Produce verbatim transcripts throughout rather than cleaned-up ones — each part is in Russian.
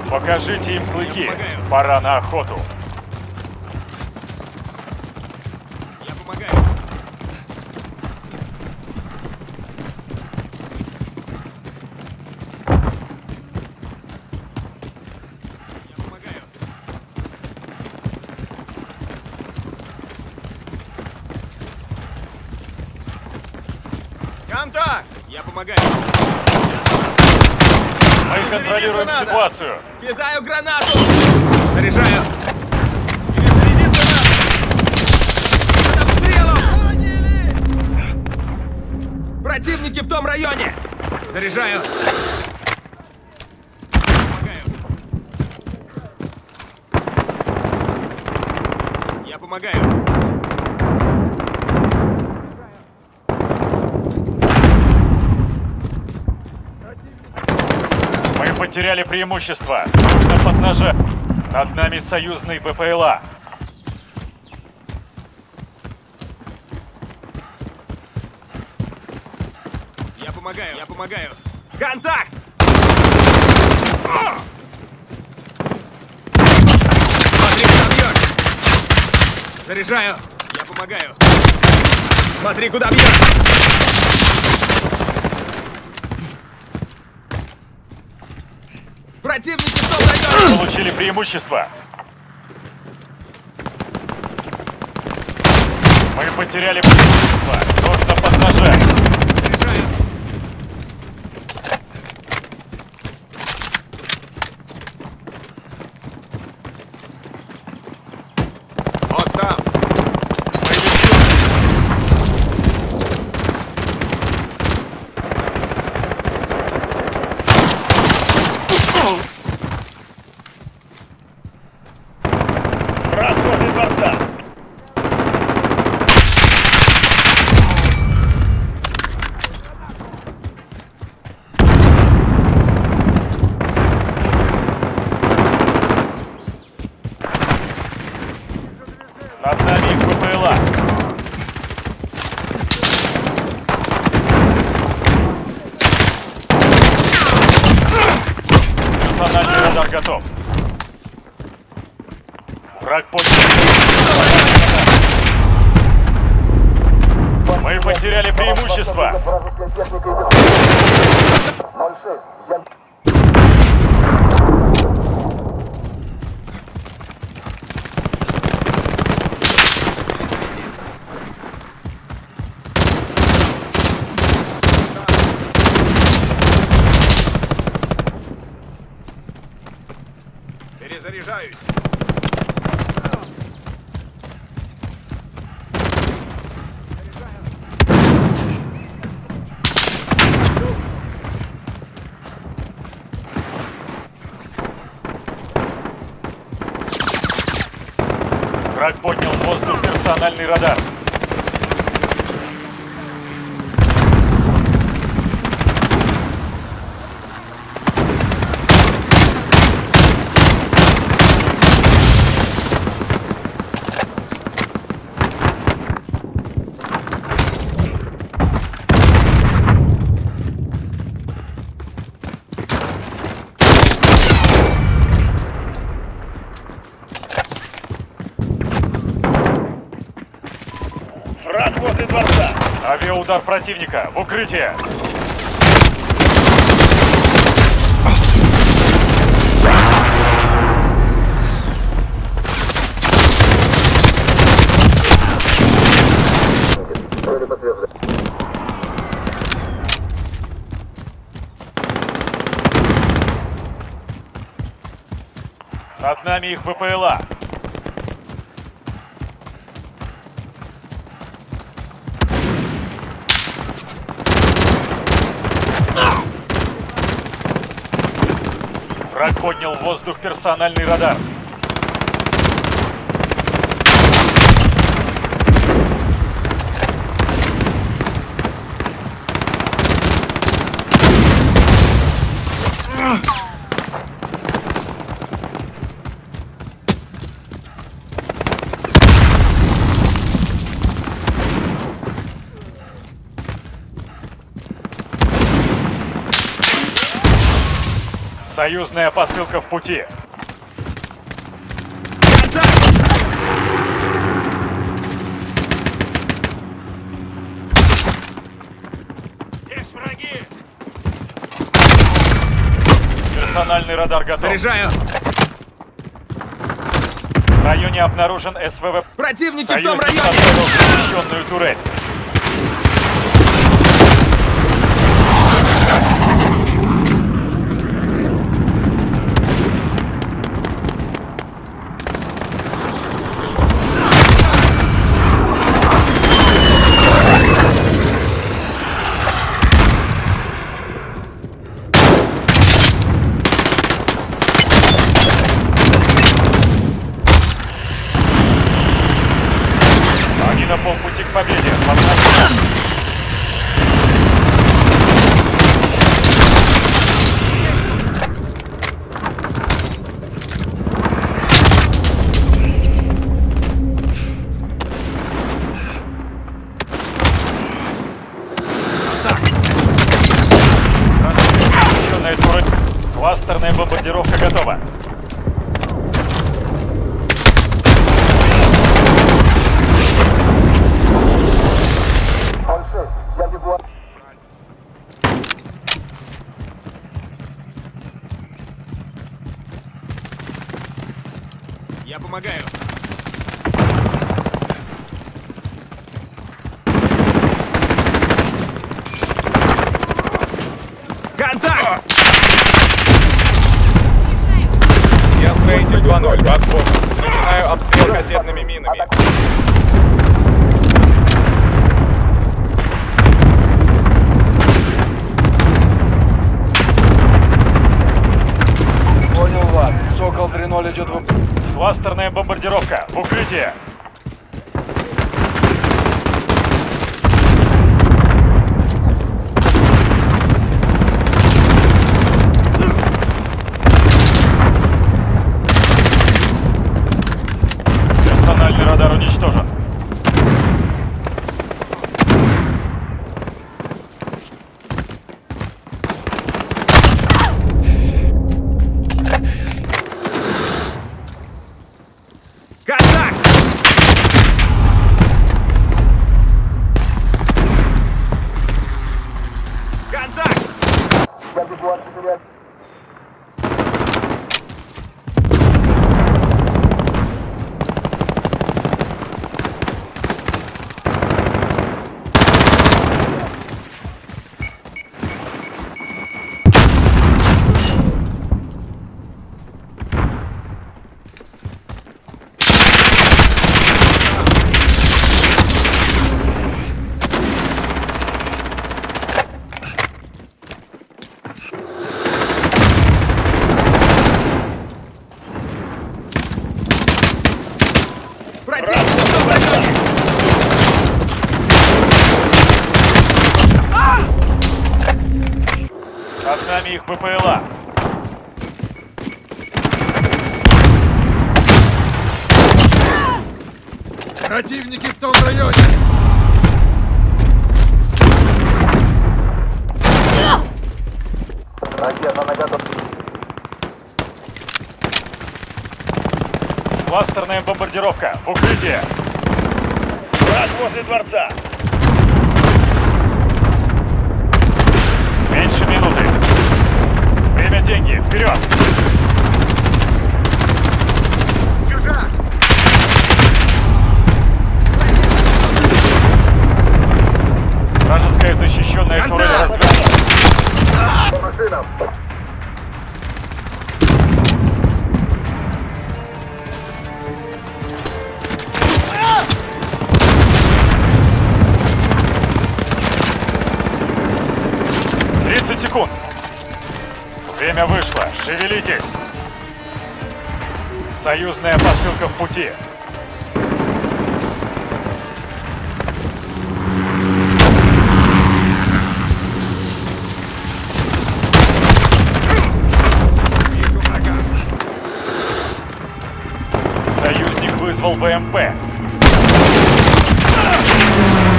Покажите им клыки. Пора на охоту. Я помогаю. Я помогаю. Контакт! Я помогаю. Мы контролируем ситуацию. Кидаю гранату! Заряжаю! Перезарядиться надо! Под обстрелом! Противники в том районе! Заряжаю! Помогаю. Я помогаю. Мы потеряли преимущество. Нужно поднажать. Над нами союзный БПЛА. Я помогаю. Я помогаю. Контакт! Смотри, куда бьешь! Заряжаю! Я помогаю. Смотри, куда бьешь! Противники в том районе! Получили преимущество. Мы потеряли преимущество. Нужно поднажать. Заряжаю! Вот там! Враг возле борта. Над нами их БПЛА. Персональный радар готов. Враг поднял. Мы потеряли преимущество. Перезаряжаюсь. Враг поднял в воздух персональный радар. Враг возле дворца. Авиаудар противника. В укрытие. Над нами их БПЛА. Враг поднял в воздух персональный радар. Союзная посылка в пути. Есть враги! Персональный радар готов. Заряжаю! В районе обнаружен СВВ. Противники в том Союзник районе! поставил защищенную турель. Они на полпути к победе. Поднажимай. Защищенная турель. Кластерная бомбардировка готова. Я помогаю. Контакт! Я строитель два ноль, Бакбок. Начинаю обстрел кассетными минами. Понял вас. Сокол три ноль идет в... Кластерная бомбардировка. В укрытие. Персональный радар уничтожен. Контакт! Контакт! Противник в том районе! Над нами их БПЛА. Противники в том районе! Кластерная бомбардировка. В укрытие. Враг возле дворца. Меньше минуты. Время — деньги. Вперед! Чужак! Вражеская защищенная турель развернута. тридцать секунд. Время вышло. Шевелитесь. Союзная посылка в пути. Вижу врага. Союзник вызвал БМП.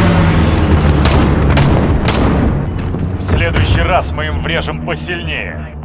В следующий раз мы им врежем посильнее.